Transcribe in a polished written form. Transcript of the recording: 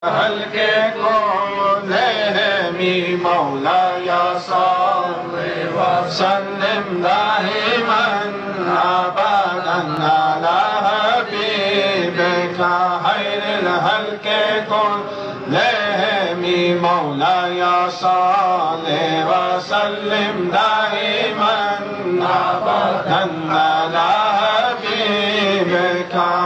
हल्के को लेहमी मौलाया सल्लि वसल्लिम दाइमन अबदन अला हबीबिका खैरिल हल्के को लेहमी मौलाया सल्लि वसल्लिम दाइमन अबदन अला हबीबिका